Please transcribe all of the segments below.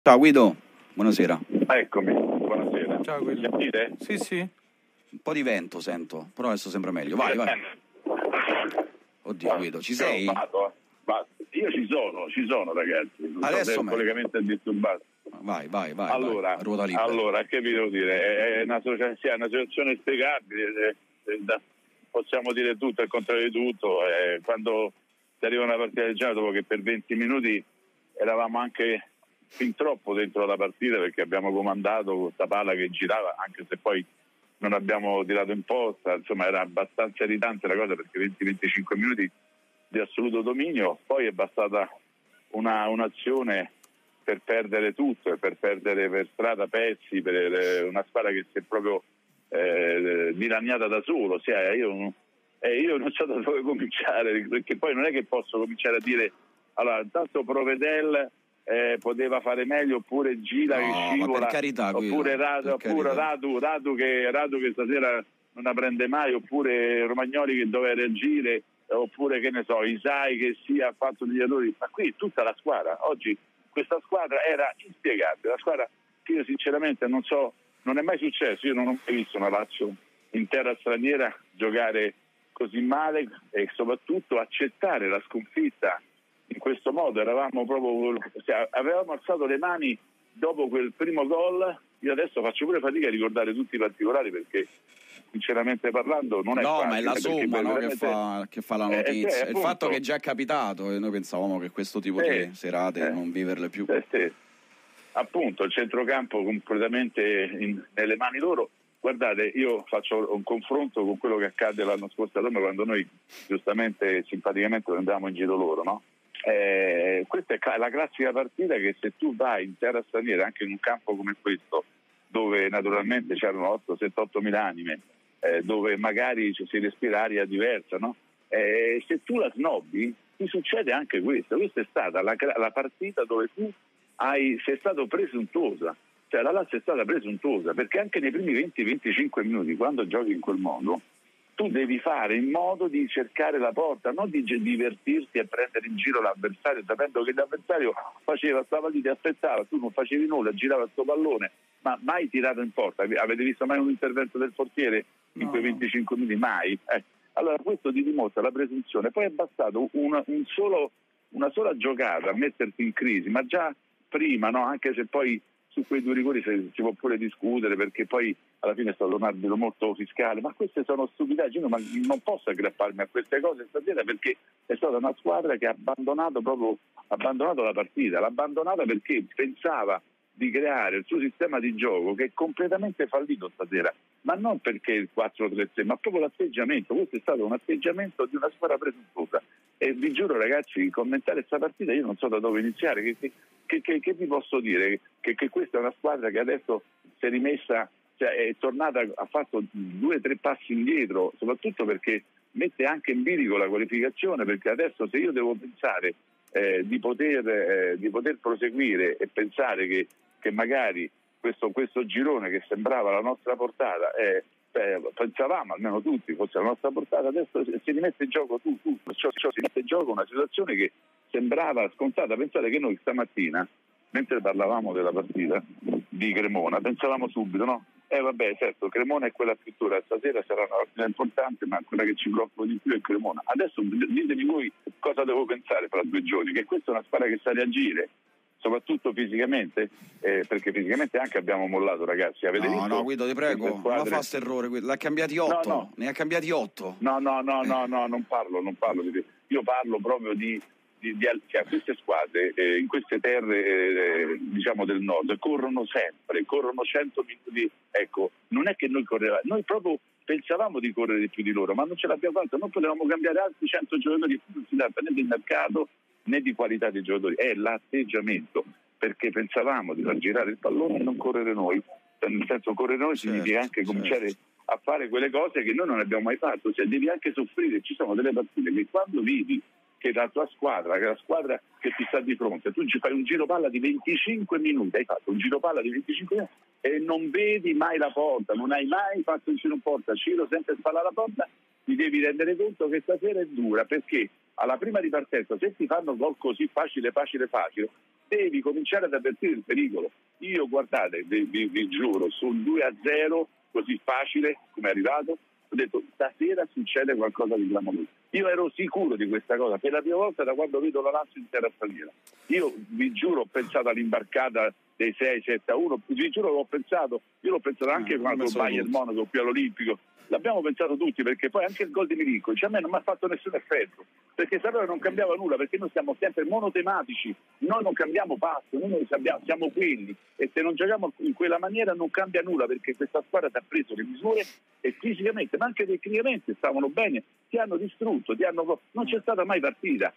Ciao Guido, buonasera. Eccomi, buonasera. Ciao Guido. Mi sentite? Sì. Un po' di vento sento, però adesso sembra meglio. Vai. Oddio Guido, ci sei? Io ci sono ragazzi. Non Adesso so se il collegamento è disturbato. Vai. Allora, ruota libera. che vi devo dire? È una situazione spiegabile. Possiamo dire tutto, il contrario di tutto. Quando si arriva una partita del genere, dopo che per 20 minuti eravamo anche fin troppo dentro la partita, perché abbiamo comandato questa palla che girava, anche se poi non abbiamo tirato in posta, insomma era abbastanza irritante la cosa, perché 20-25 minuti di assoluto dominio, poi è bastata un'azione per perdere tutto, per perdere per strada pezzi, per una squadra che si è proprio dilaniata da solo. Io non so da dove cominciare, perché poi non è che posso cominciare a dire allora intanto Provedel poteva fare meglio, oppure Gila che scivola, per carità, oppure Radu che stasera non la prende mai, oppure Romagnoli che doveva reagire, oppure che ne so, Isai che ha fatto degli errori. Ma qui tutta la squadra, oggi questa squadra era inspiegabile, la squadra che io sinceramente non so, non è mai successo, io non ho mai visto una Lazio in terra straniera giocare così male e soprattutto accettare la sconfitta in questo modo. Avevamo alzato le mani dopo quel primo gol. Io adesso faccio pure fatica a ricordare tutti i particolari, perché sinceramente parlando non è facile. Ma è la somma, no, veramente... che fa la notizia. Il fatto che è già capitato, e noi pensavamo che questo tipo di serate non viverle più. Appunto, il centrocampo completamente nelle mani loro. Guardate, io faccio un confronto con quello che accadde l'anno scorso a Roma, quando noi giustamente, simpaticamente andavamo in giro loro, no? Questa è la classica partita che, se tu vai in terra straniera, anche in un campo come questo, dove naturalmente c'erano 8-7-8 mila anime, dove magari si respira aria diversa, no? Se tu la snobbi, ti succede anche questo. Questa è stata la partita dove tu sei stato presuntuosa, cioè la Lazio è stata presuntuosa, perché anche nei primi 20-25 minuti, quando giochi in quel modo, tu devi fare in modo di cercare la porta, non di divertirti e prendere in giro l'avversario, sapendo che l'avversario stava lì, ti aspettava, tu non facevi nulla, girava il tuo pallone, ma mai tirato in porta. Avete visto mai un intervento del portiere in quei 25 minuti? Mai. Allora questo ti dimostra la presunzione. Poi è bastato una sola giocata a metterti in crisi, ma già prima, no? Anche se poi su quei due rigori si può pure discutere, perché poi alla fine è stato un arbitro molto fiscale, ma queste sono stupidaggini, ma non posso aggrapparmi a queste cose stasera, perché è stata una squadra che ha abbandonato la partita, l'ha abbandonata perché pensava di creare il suo sistema di gioco, che è completamente fallito stasera, ma non perché il 4-3-3, ma proprio l'atteggiamento. Questo è stato un atteggiamento di una squadra presuntuosa, e vi giuro ragazzi, commentare questa partita io non so da dove iniziare. Che vi posso dire? Che questa è una squadra che adesso si è rimessa, cioè è tornata, ha fatto 2-3 passi indietro, soprattutto perché mette anche in bilico la qualificazione, perché adesso se io devo pensare di poter proseguire e pensare che magari questo girone che sembrava la nostra portata, pensavamo almeno tutti fosse la nostra portata, adesso si rimette in gioco tutto, si mette in gioco una situazione che sembrava scontata. Pensate che noi stamattina, mentre parlavamo della partita di Cremona, pensavamo subito, no? Vabbè, certo, Cremona è quella più dura, stasera sarà una partita importante, ma quella che ci preoccupa di più è Cremona. Adesso ditemi voi cosa devo pensare fra 2 giorni, che questa è una squadra che sa reagire, soprattutto fisicamente, perché fisicamente anche abbiamo mollato, ragazzi. Avete visto? No, Guido, ti prego, non la fa questo errore, l'ha cambiati 8, no. Ne ha cambiati 8. No, non parlo di te. Io parlo proprio di queste squadre in queste terre diciamo del nord corrono 100 minuti. Ecco, non è che noi correvamo, noi proprio pensavamo di correre di più di loro, ma non ce l'abbiamo fatto. Non potevamo cambiare altri 100 giocatori, non si tratta né di mercato né di qualità dei giocatori, è l'atteggiamento, perché pensavamo di far girare il pallone e non correre noi. Nel senso, correre noi significa anche cominciare a fare quelle cose che noi non abbiamo mai fatto, cioè devi anche soffrire. Ci sono delle partite che quando vedi che la tua squadra, che è la squadra che ti sta di fronte, tu ci fai un giro palla di 25 minuti, hai fatto un giro palla di 25 minuti e non vedi mai la porta, non hai mai fatto un giro in porta, Ciro sempre spalla alla porta, ti devi rendere conto che stasera è dura, perché alla prima ripartenza, se ti fanno gol così facile, devi cominciare ad avvertire il pericolo. Io, guardate, vi giuro, sul 2-0 così facile come è arrivato, ho detto stasera succede qualcosa di clamoroso. Io ero sicuro di questa cosa per la prima volta da quando vedo la Lazio in terra straniera. Io vi giuro, ho pensato all'imbarcata dei 6-7-1, vi giuro l'ho pensato, io l'ho pensato anche quando il Bayern Monaco qui all'Olimpico. L'abbiamo pensato tutti, perché poi anche il gol di Milinkovic a me non mi ha fatto nessun effetto, perché sapeva non cambiava nulla, perché noi siamo sempre monotematici, noi non cambiamo passo, noi siamo quelli, e se non giochiamo in quella maniera non cambia nulla, perché questa squadra ti ha preso le misure e fisicamente, ma anche tecnicamente stavano bene, ti hanno distrutto, non c'è stata mai partita,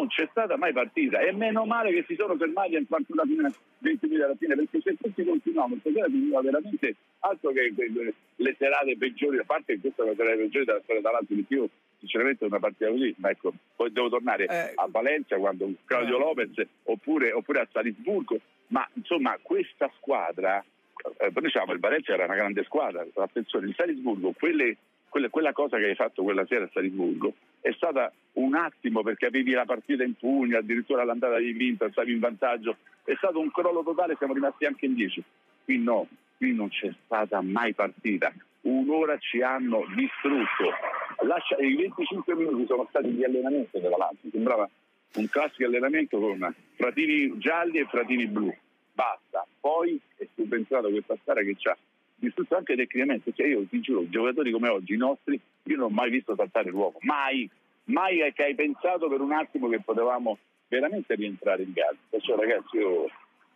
e meno male che si sono fermati in quanto una fine 20 minuti alla fine, perché se tutti continuavano, stasera finiva veramente altro che le serate peggiori, a parte che questa è una serata peggiore della storia dall'altro, perché io sinceramente una partita così, ma ecco, poi devo tornare a Valencia quando Claudio Lopez oppure a Salisburgo, ma insomma questa squadra, diciamo, il Valencia era una grande squadra, attenzione, il Salisburgo, quella cosa che hai fatto quella sera a Salisburgo è stata un attimo, perché avevi la partita in pugno, addirittura all'andata di vinta, stavi in vantaggio, è stato un crollo totale, siamo rimasti anche in 10. Qui no, qui non c'è stata mai partita, un'ora ci hanno distrutto. I 25 minuti sono stati di allenamento della Lazio, sembrava un classico allenamento con fratini gialli e fratini blu, basta. Poi è subentrato questa squadra che c'ha distrutto anche tecnicamente, cioè io ti giuro, giocatori come oggi i nostri, io non ho mai visto saltare l'uomo, mai che hai pensato per un attimo che potevamo veramente rientrare in gara. Perciò ragazzi io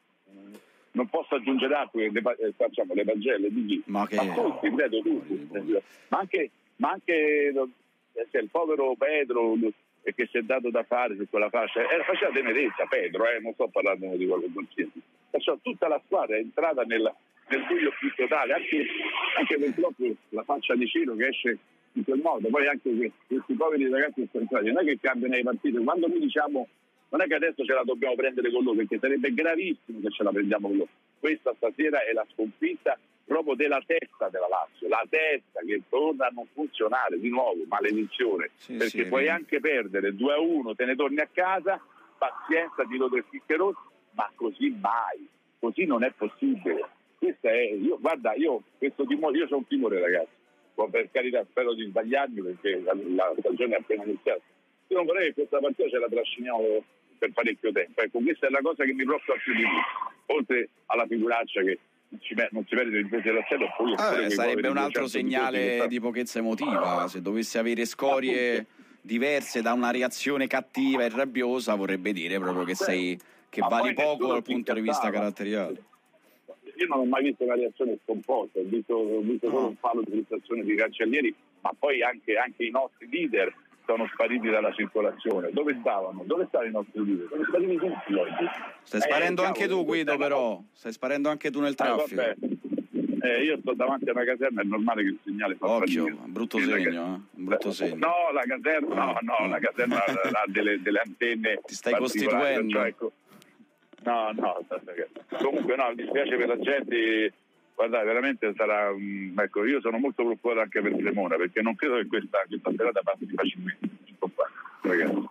non posso aggiungere altro, che facciamo le pagelle di ma tutti, credo tutti, ma anche il povero Pedro che si è dato da fare su quella fascia, faceva tenerezza Pedro, non sto parlando di quello che perciò tutta la squadra è entrata nel buio più totale, anche purtroppo la faccia di Ciro che esce in quel modo, poi anche questi poveri ragazzi scontrati, non è che cambiano le partite, quando noi diciamo non è che adesso ce la dobbiamo prendere con loro, perché sarebbe gravissimo se ce la prendiamo con loro. Questa stasera è la sconfitta proprio della testa della Lazio, la testa che torna a non funzionare di nuovo, maledizione, perché puoi anche perdere 2-1, te ne torni a casa, pazienza, tiro del Ficcherotti, ma così mai, così non è possibile. Questa è, io questo timore, io c'ho un timore ragazzi, per carità spero di sbagliarmi perché la stagione è appena iniziata, io non vorrei che questa partita ce la trasciniamo per parecchio tempo, ecco, questa è la cosa che mi preoccupa più di tutto, oltre alla figuraccia che non si vede di prendere la sarebbe un altro segnale di pochezza emotiva, se dovesse avere scorie diverse da una reazione cattiva e rabbiosa vorrebbe dire proprio che vali poco dal punto di vista caratteriale. Io non ho mai visto una reazione scomposta, ho visto solo un palo di frustrazione di Cancellieri, ma poi anche i nostri leader sono spariti dalla circolazione. Dove stavano? Dove stavano i nostri leader? Sono spariti tutti oggi. Stai sparendo anche tu, Guido, però. Stai sparendo anche tu nel traffico. Io sto davanti a una caserma, è normale che il segnale fa occhio, un brutto segno, un brutto segno. No, la caserma, la caserma ha delle antenne. Ti stai costituendo. Cioè, ecco. No, comunque no, mi dispiace per la gente, guardate, veramente sarà, ecco, io sono molto preoccupato anche per Cremona, perché non credo che questa serata passi facilmente, ragazzi.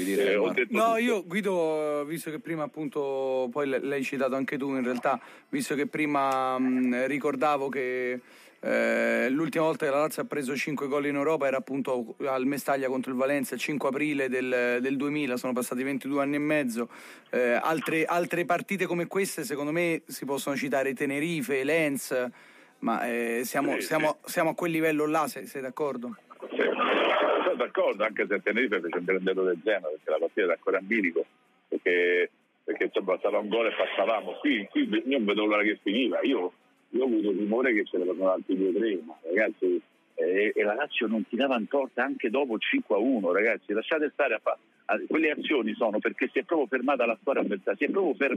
Io Guido, visto che prima appunto, poi l'hai citato anche tu in realtà, visto che prima ricordavo che l'ultima volta che la Lazio ha preso 5 gol in Europa era appunto al Mestaglia contro il Valencia, il 5 aprile del 2000, sono passati 22 anni e mezzo. Altre partite come queste secondo me si possono citare Tenerife, Lens, ma siamo a quel livello là, sei d'accordo? Sì, sono d'accordo, anche se Tenerife fece un grandetto del Genoa, perché la partita era ancora in bilico, perché insomma bastava un gol e passavamo. Qui io non vedo l'ora che finiva, io ho avuto timore che ce ne fossero altri 2-3, ma ragazzi, e la Lazio non tirava in porta anche dopo il 5-1, ragazzi, lasciate stare a fare. Quelle azioni sono perché si è proprio fermata la squadra avversaria, si è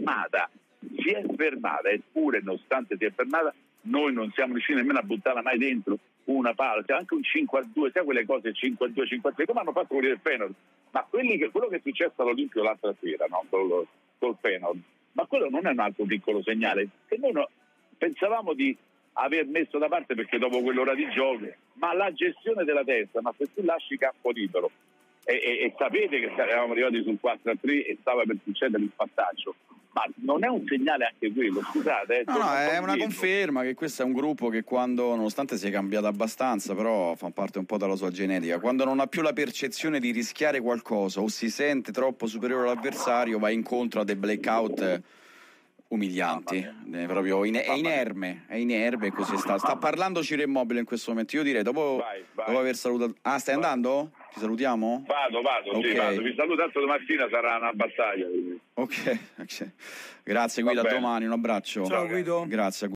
fermata, eppure nonostante si è fermata noi non siamo riusciti nemmeno a buttarla mai dentro una palla, cioè anche un 5-2, sai quelle cose 5-2, 5-3, come hanno fatto quelli del Feyenoord, ma quello che è successo all'Olimpio l'altra sera, no? Col Feyenoord, ma quello non è un altro piccolo segnale, che noi pensavamo di aver messo da parte, perché dopo quell'ora di gioco, ma la gestione della testa, ma se tu lasci campo libero e sapete che eravamo arrivati sul 4-3 e stava per succedere il passaggio, ma non è un segnale anche quello, scusate? No, è una conferma che questo è un gruppo che quando, nonostante sia cambiato abbastanza, però fa parte un po' della sua genetica, quando non ha più la percezione di rischiare qualcosa o si sente troppo superiore all'avversario, va incontro a dei blackout umilianti, proprio è inerme e così sta parlando Ciro Immobile in questo momento. Io direi dopo aver salutato. Stai andando? Ti salutiamo? Vado, okay. Sì, vado. Vi saluto, tanto domattina sarà una battaglia. Ok. Grazie Guido, a domani, un abbraccio. Ciao Guido. Grazie.